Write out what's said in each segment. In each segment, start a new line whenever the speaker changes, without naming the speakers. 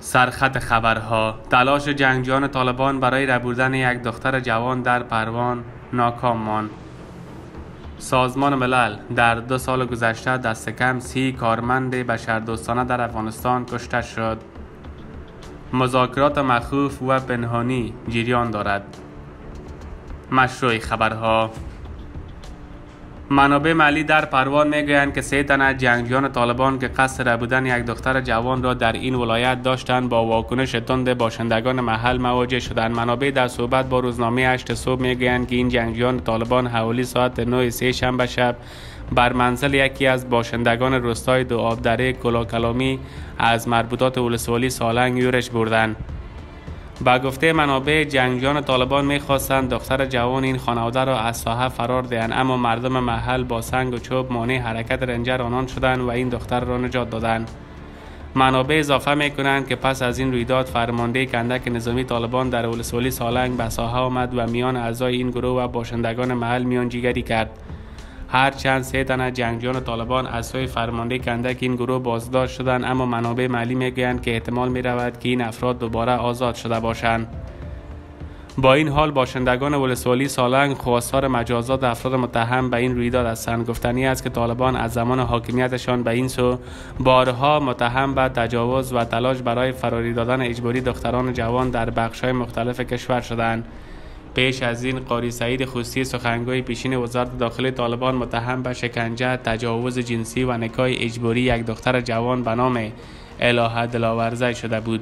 سرخط خبرها: تلاش جنگجویان طالبان برای رهبردن یک دختر جوان در پروان ناکام ماند. سازمان ملل: در 2 سال گذشته دست کم 30 کارمند بشردوستانه در افغانستان کشته شد. مذاکرات مخوف و پنهانی جریان دارد. مشروع خبرها: منابع محلی در پروان میگویند که 3 تن از جنگجویان طالبان که قصد رهبردن یک دختر جوان را در این ولایت داشتند با واکنش تند باشندگان محل مواجه شدند. منابع در صحبت با روزنامه 8 صبح میگویند که این جنگجویان طالبان حوالی ساعت 9 شنبه شب بر منزل یکی از باشندگان روستای دو آبدره کلاکلامی از مربوطات ولسوالی سالنگ یورش بردند. با گفته منابع، جنگجویان طالبان می‌خواستند دختر جوان این خانواده را از ساحه فرار دهند، اما مردم محل با سنگ و چوب مانع حرکت رنجر آنان شدند و این دختر را نجات دادند. منابع اضافه می‌کنند که پس از این رویداد فرمانده کندک نظامی طالبان در ولسوالی سالنگ به ساحه آمد و میان اعضای این گروه و باشندگان محل میانجیگری کرد. هرچند 3 تن از جنگجویان طالبان از سوی فرمانده کندک این گروه بازداشت شدند، اما منابع محلی میگویند که احتمال می‌رود که این افراد دوباره آزاد شده باشند. با این حال باشندگان ولسوالی سالنگ خواستار مجازات افراد متهم به این رویداد هستند. گفتنی است که طالبان از زمان حاکمیتشان به این سو بارها متهم به تجاوز و تلاش برای فراری دادن اجباری دختران جوان در بخش‌های مختلف کشور شدند. پیش از این قاری سعید خوستی سخنگوی پیشین وزارت داخلی طالبان متهم به شکنجه، تجاوز جنسی و نکاح اجباری یک دختر جوان به نام الهه دلاورزی شده بود.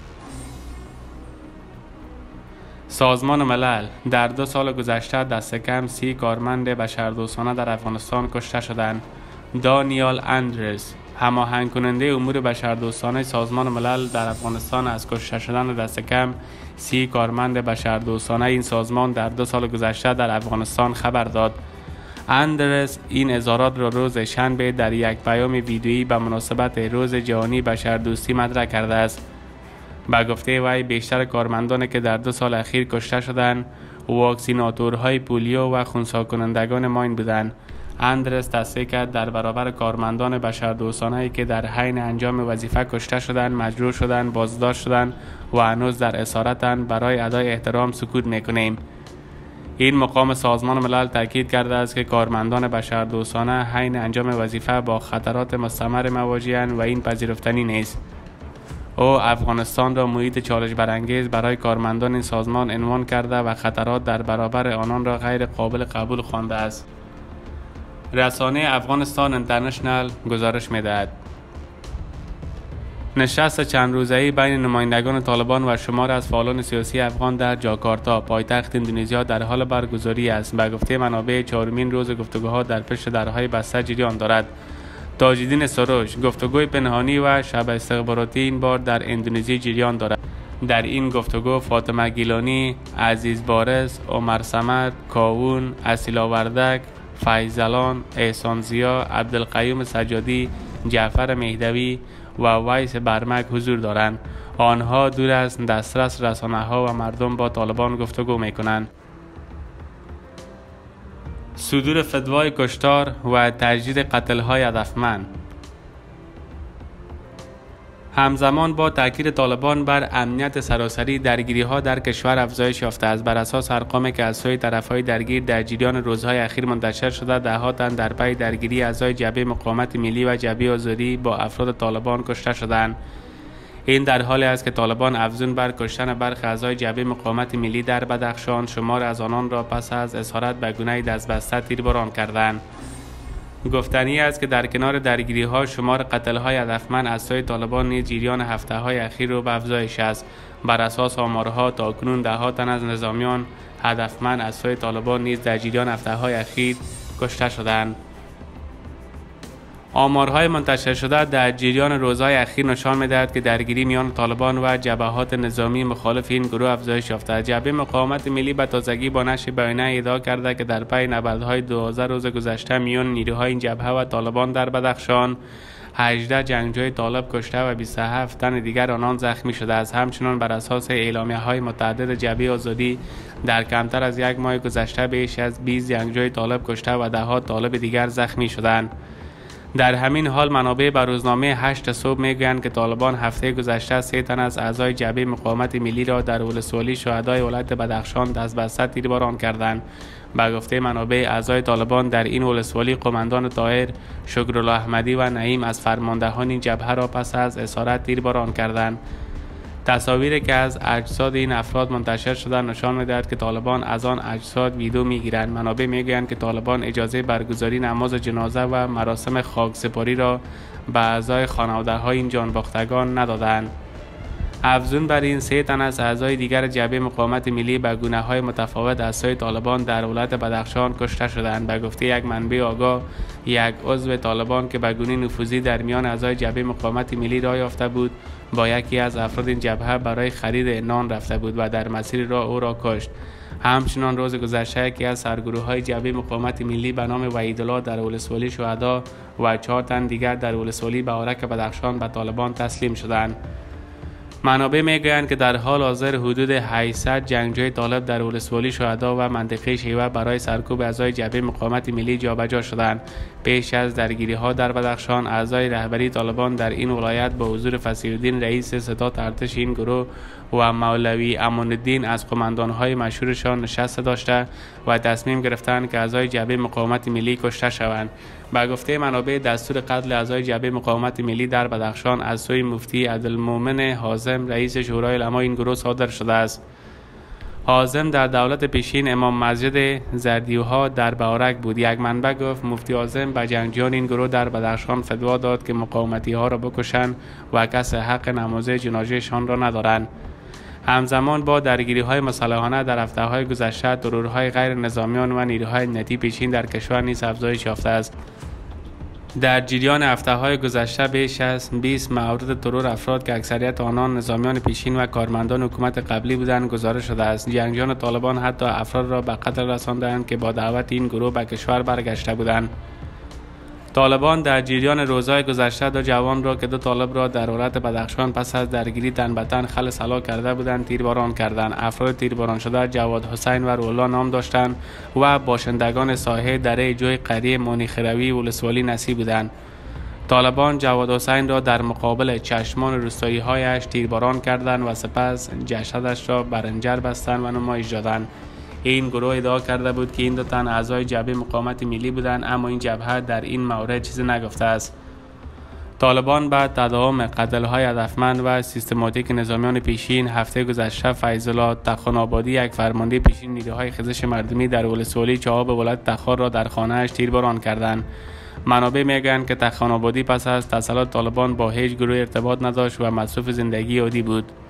سازمان ملل: در 2 سال گذشته دست کم 30 کارمند بشردوستانه در افغانستان کشته شدند. دانیال اندرس، هماهنگ کننده امور بشردوستانه سازمان ملل در افغانستان، از کشته شدن دست کم 30 کارمند بشردوستانه این سازمان در 2 سال گذشته در افغانستان خبر داد. اندرس این اظهارات را روز شنبه در یک پیام ویدیویی به مناسبت روز جهانی بشردوستی مطرح کرده است. به گفته وی بیشتر کارمندانی که در 2 سال اخیر کشته شدند واکسیناتورهای پولیو و خنثی کنندگان ماین بودند. اندرس تصریح کرد در برابر کارمندان بشردوستانه‌ای که در حین انجام وظیفه کشته شدند، مجروح شدند، بازداشت شدند و هنوز در اسارتند، برای ادای احترام سکوت می‌کنیم. این مقام سازمان ملل تاکید کرده است که کارمندان بشردوستانه حین انجام وظیفه با خطرات مستمر مواجه‌اند و این پذیرفتنی نیست. او افغانستان را محیط چالش برانگیز برای کارمندان این سازمان عنوان کرده و خطرات در برابر آنان را غیر قابل قبول خوانده است. رسانه افغانستان اینترنشنال گزارش می‌دهد نشست چند روزه‌ای بین نمایندگان طالبان و شمار از فعالان سیاسی افغان در جاکارتا، پایتخت اندونزیا، در حال برگزاری است. به گفته منابع، 4مین روز گفتگوها در پشت درهای بسته جریان دارد. تاج‌الدین سروش: گفتگوی پنهانی و شب استخباراتی این بار در اندونزی جریان دارد. در این گفتگو فاطمه گیلانی، عزیز بارس، عمر صمد، کاوون، اصیلا وردک، فیضلان، احسان زیا، عبدالقیوم سجادی، جعفر مهدوی و ویس برمک حضور دارند. آنها دور از دسترس رسانه‌ها و مردم با طالبان گفتگو می‌کنند. صدور فتوای کشتار و تجدید قتل‌های هدفمند. همزمان با تاکید طالبان بر امنیت سراسری، درگیری‌ها در کشور افزایش یافته است. بر اساس ارقامی که از سوی طرف‌های درگیر در جریان روزهای اخیر منتشر شده، ده‌ها تن در پی درگیری اعضای جبهه مقاومت ملی و جبهه آزادی با افراد طالبان کشته شدند. این در حالی است که طالبان افزون بر کشتن برخی اعضای جبهه مقاومت ملی در بدخشان، شمار از آنان را پس از اسارت به گونه دستبسته تیرباران کردند. گفتنی است که در کنار درگیری‌ها، شمار قتل‌های هدفمند از سوی طالبان نیز جریان هفته‌های اخیر رو به افزایش است. بر اساس آمارها تاکنون 10 تن از نظامیان هدفمند از سوی طالبان نیز در جریان هفته‌های اخیر کشته شدند. آمارهای منتشر شده در جریان روزهای اخیر نشان می‌دهد که درگیری میان طالبان و جبهات نظامی مخالف این گروه افزایش یافته است. جبهه مقاومت ملی به تازگی با نشر بیانیه ادعا کرده که در پی نبردهای 12 روز گذشته میان نیروهای این جبهه و طالبان در بدخشان 18 جنگجوی طالب کشته و 27 تن دیگر آنان زخمی شده است. همچنین بر اساس اعلامیه‌های متعدد جبهه آزادی در کمتر از یک ماه گذشته بیش از 20 جنگجوی طالب کشته و 10 طالب دیگر زخمی شدند. در همین حال منابع به روزنامه 8 صبح میگویند که طالبان هفته گذشته 3 تن از اعضای جبهه مقاومت ملی را در ولسوالی شهدای ولایت بدخشان دست به دست تیرباران کردند. به گفته منابع، اعضای طالبان در این ولسوالی قماندان طاهر، شکرالله احمدی و نعیم از فرماندهان این جبهه را پس از اسارت تیرباران کردند. تصاویری که از اجساد این افراد منتشر شده نشان می‌دهد که طالبان از آن اجساد ویدیو می‌گیرند. منابع می‌گویند که طالبان اجازه برگزاری نماز جنازه و مراسم خاکسپاری را به اعضای خانواده‌های این جانباختگان ندادند. افزون بر این، 3 تن از اعضای دیگر جبهه مقاومت ملی به گونه‌های متفاوت از سوی طالبان در ولایت بدخشان کشته شدند. به گفته یک منبع آگاه، یک عضو طالبان که به گونه نفوذی در میان اعضای جبهه مقاومت ملی راه یافته بود، با یکی از افراد این جبهه برای خرید نان رفته بود و در مسیر راه او را کشت. همچنان روز گذشته یکی از سرگروه‌های جبهه مقاومت ملی به نام وحیدالله در ولسوالی شهدا و 4 تن دیگر در ولسوالی بهارک بدخشان به طالبان تسلیم شدند. منابع میگویند که در حال حاضر حدود 800 جنگجوی طالب در ولسوالی شهدا و منطقه شیوه برای سرکوب اعضای جبهه مقاومت ملی جابجا شدند. پیش از درگیری‌ها در بدخشان، اعضای رهبری طالبان در این ولایت با حضور فصیح‌الدین رئیس ستاد ارتش این گروه و مولوی امان‌الدین از قماندان‌های مشهورشان نشست داشته و تصمیم گرفتند که اعضای جبهه مقاومت ملی کشته شوند. به گفته منابع، دستور قتل اعضای جبهه مقاومت ملی در بدخشان از سوی مفتی عبدالمؤمن حازم رئیس شورای علما این گروه صادر شده است. حازم در دولت پیشین امام مسجد زردیوها در بهارک بود. یک منبع گفت مفتی حازم به جنگجویان این گروه در بدخشان فتوا داد که مقاومتی ها را بکشند و کس حق نماز جنازه‌شان را ندارند. همزمان با درگیری‌های مسلحانه در هفته‌های گذشته، ترورهای غیر نظامیان و نیروهای امنیتی پیشین در کشور نیز افزایش یافته است. در جریان هفته‌های گذشته بیش از 20 مورد ترور افراد که اکثریت آنان نظامیان پیشین و کارمندان حکومت قبلی بودند گزارش شده است. جنگجویان طالبان حتی افراد را به قتل رساندند که با دعوت این گروه به کشور برگشته بودند. طالبان در جریان روزهای گذشته 2 جوان را که 2 طالب را در ولایت بدخشان پس از درگیری تن به تن خلع هلاک کرده بودند تیرباران کردند. افراد تیرباران شده جواد حسین و روح‌الله نام داشتند و باشندگان ساحه دره جوی قریه مانیخروی ولسوالی نسی بودند. طالبان جواد حسین را در مقابل چشمان روستایی‌هایش تیرباران کردند و سپس جسدش را برنجر بستند و نمایش دادند. این گروه ادعا کرده بود که این 2 تن اعضای جبهه مقاومت ملی بودند، اما این جبهه در این مورد چیزی نگفته است. طالبان بعد تداوم قتل‌های هدفمند و سیستماتیک نظامیان پیشین هفته گذشته فیض‌الله تخان‌آبادی، یک فرمانده پیشین نیروهای خیزش مردمی در ولسوالی چهاب ولایت تخار را در خانه‌اش تیرباران کردند. منابع میگویند که تخان‌آبادی پس از تسلط طالبان با هیچ گروه ارتباط نداشت و مصروف زندگی عادی بود.